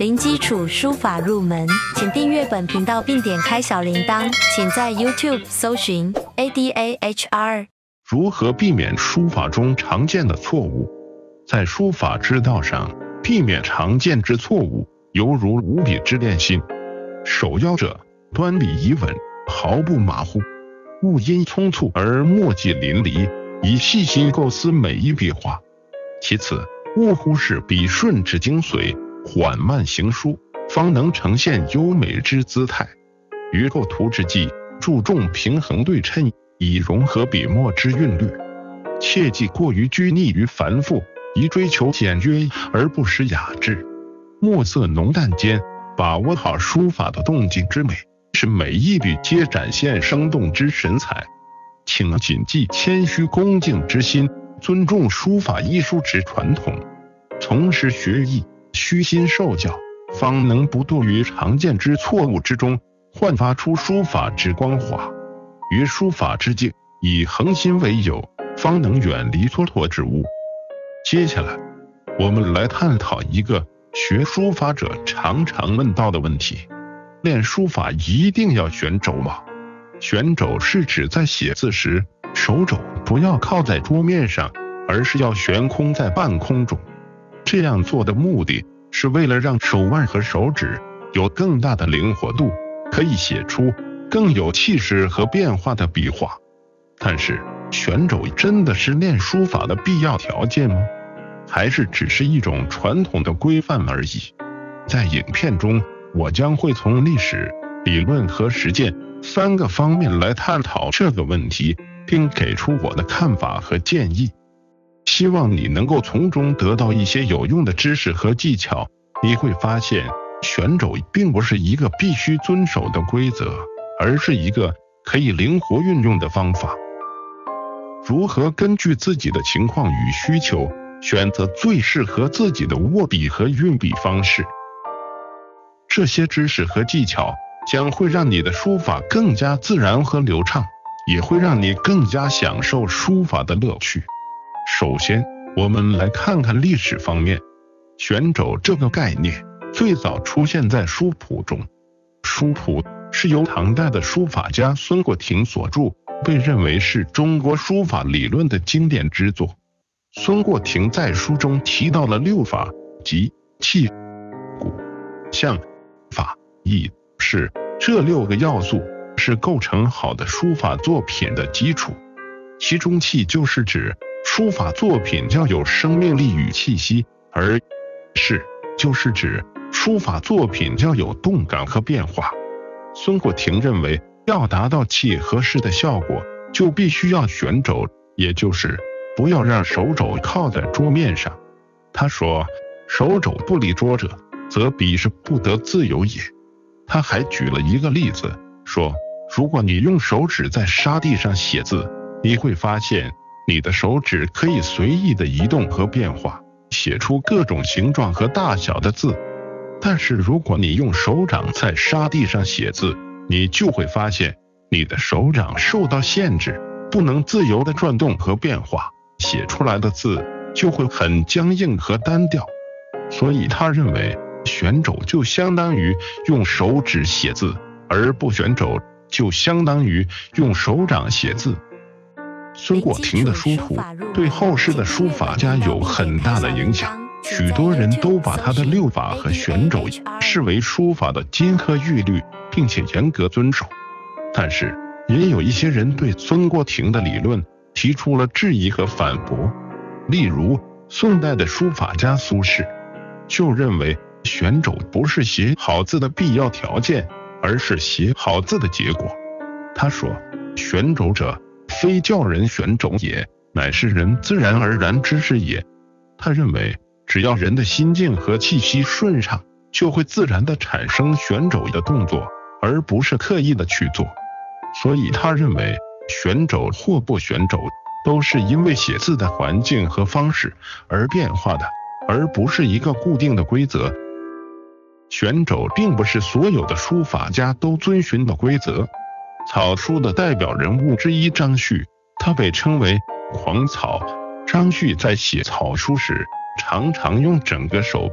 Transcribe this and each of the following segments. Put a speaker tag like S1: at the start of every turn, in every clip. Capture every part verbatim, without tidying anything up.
S1: 零基础书法入门，请订阅本频道并点开小铃铛。请在 YouTube 搜寻 A D A H R。
S2: 如何避免书法中常见的错误？在书法之道上，避免常见之错误，犹如无笔之练心。首要者，端笔以稳，毫不马虎，勿因匆促而墨迹淋漓，以细心构思每一笔画。其次，勿忽视笔顺之精髓，缓慢行书，方能呈现优美之姿态。于构图之际，注重平衡对称，以融合笔墨之韵律。切忌过于拘泥于繁复，宜追求简约而不失雅致。墨色浓淡间，把握好书法的动静之美，使每一笔皆展现生动之神采。请谨记谦虚恭敬之心，尊重书法艺术之传统，从实学艺，虚心受教，方能不堕于常见之错误之中，焕发出书法之光华。于书法之境，以恒心为友，方能远离蹉跎之物。接下来，我们来探讨一个学书法者常常问到的问题：练书法一定要悬肘吗？悬肘是指在写字时，手肘不要靠在桌面上，而是要悬空在半空中。这样做的目的是为了让手腕和手指有更大的灵活度，可以写出更有气势和变化的笔画。但是，悬肘真的是练书法的必要条件吗？还是只是一种传统的规范而已？在影片中，我将会从历史、理论和实践三个方面来探讨这个问题，并给出我的看法和建议。希望你能够从中得到一些有用的知识和技巧。你会发现，悬肘并不是一个必须遵守的规则，而是一个可以灵活运用的方法。如何根据自己的情况与需求，选择最适合自己的握笔和运笔方式？这些知识和技巧将会让你的书法更加自然和流畅，也会让你更加享受书法的乐趣。首先，我们来看看历史方面。悬肘这个概念最早出现在书谱中。书谱是由唐代的书法家孙过庭所著，被认为是中国书法理论的经典之作。孙过庭在书中提到了六法，即气、骨、象、法、意、势这六个要素，是构成好的书法作品的基础。其中气就是指书法作品要有生命力与气息，而势就是指书法作品要有动感和变化。孙过庭认为，要达到气和势的效果，就必须要悬肘，也就是不要让手肘靠在桌面上。他说，手肘不离桌者，则笔是不得自由也。他还举了一个例子，说，如果你用手指在沙地上写字，你会发现你的手指可以随意的移动和变化，写出各种形状和大小的字。但是如果你用手掌在沙地上写字，你就会发现你的手掌受到限制，不能自由的转动和变化，写出来的字就会很僵硬和单调。所以他认为，悬肘就相当于用手指写字，而不悬肘就相当于用手掌写字。孙过庭的书谱对后世的书法家有很大的影响，许多人都把他的六法和悬肘视为书法的金科玉律，并且严格遵守。但是，也有一些人对孙过庭的理论提出了质疑和反驳。例如，宋代的书法家苏轼就认为，悬肘不是写好字的必要条件，而是写好字的结果。他说，悬肘者，非教人悬肘也，乃是人自然而然之事也。他认为，只要人的心境和气息顺畅，就会自然地产生悬肘的动作，而不是刻意的去做。所以他认为，悬肘或不悬肘，都是因为写字的环境和方式而变化的，而不是一个固定的规则。悬肘并不是所有的书法家都遵循的规则。草书的代表人物之一张旭，他被称为狂草。张旭在写草书时，常常用整个手臂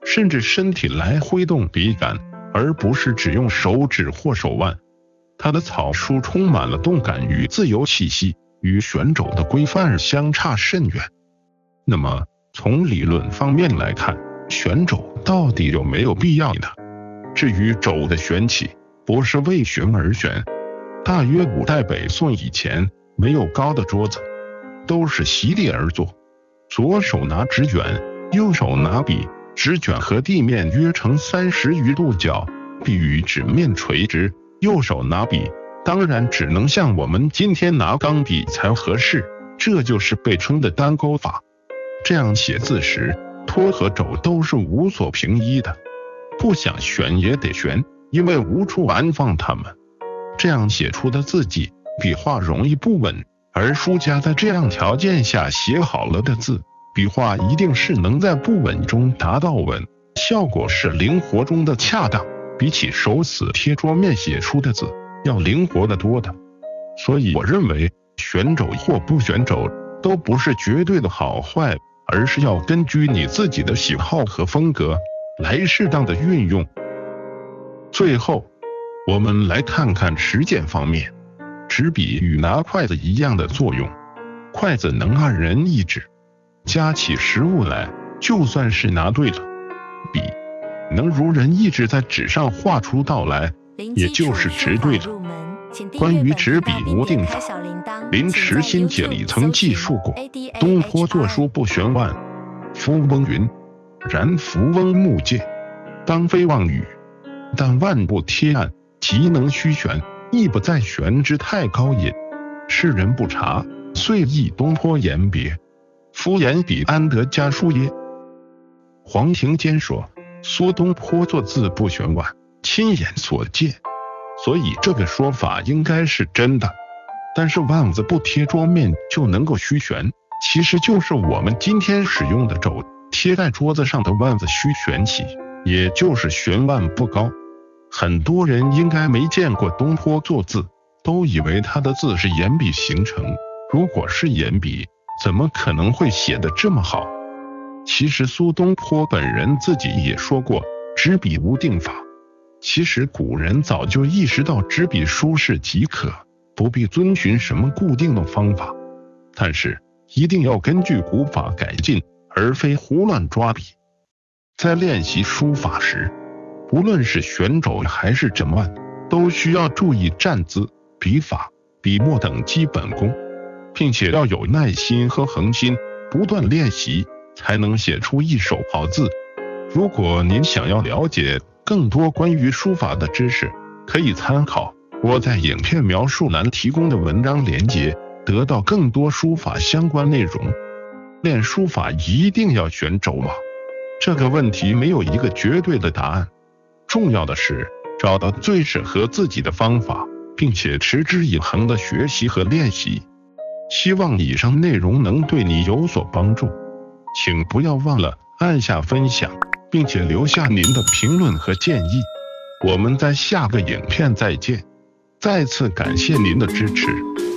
S2: 甚至身体来挥动笔杆，而不是只用手指或手腕。他的草书充满了动感与自由气息，与旋肘的规范相差甚远。那么，从理论方面来看，旋肘到底有没有必要呢？至于肘的旋起，不是为旋而旋。大约五代北宋以前，没有高的桌子，都是席地而坐，左手拿纸卷，右手拿笔，纸卷和地面约成三十余度角，笔与纸面垂直，右手拿笔，当然只能像我们今天拿钢笔才合适，这就是被称的单钩法。这样写字时，托和肘都是无所平依的，不想旋也得旋，因为无处安放它们。这样写出的字迹，笔画容易不稳，而书家在这样条件下写好了的字，笔画一定是能在不稳中达到稳，效果是灵活中的恰当，比起手死贴桌面写出的字，要灵活得多的。所以我认为，旋肘或不旋肘都不是绝对的好坏，而是要根据你自己的喜好和风格来适当的运用。最后，我们来看看实践方面，纸笔与拿筷子一样的作用，筷子能按人意志，夹起食物来，就算是拿对了；笔能如人意志在纸上画出道来，也就是直对了。关于纸笔无定法，林池新解里曾记述过，东坡作书不旋腕，夫翁云：然夫翁目见，当非妄语，但腕不贴案，即能虚旋，亦不在旋之太高也。世人不察，遂议东坡言别。夫言笔安得家书耶？黄庭坚说，苏东坡作字不旋腕，亲眼所见，所以这个说法应该是真的。但是腕子不贴桌面就能够虚旋，其实就是我们今天使用的肘贴在桌子上的腕子虚旋起，也就是旋腕不高。很多人应该没见过东坡作字，都以为他的字是眼笔形成，如果是眼笔，怎么可能会写得这么好？其实苏东坡本人自己也说过，纸笔无定法。其实古人早就意识到纸笔舒适即可，不必遵循什么固定的方法，但是一定要根据古法改进，而非胡乱抓笔。在练习书法时，无论是旋肘还是枕腕，都需要注意站姿、笔法、笔墨等基本功，并且要有耐心和恒心，不断练习，才能写出一手好字。如果您想要了解更多关于书法的知识，可以参考我在影片描述栏提供的文章连结，得到更多书法相关内容。练书法一定要旋肘吗？这个问题没有一个绝对的答案，重要的是找到最适合自己的方法，并且持之以恒的学习和练习。希望以上内容能对你有所帮助，请不要忘了按下分享，并且留下您的评论和建议。我们在下个影片再见，再次感谢您的支持。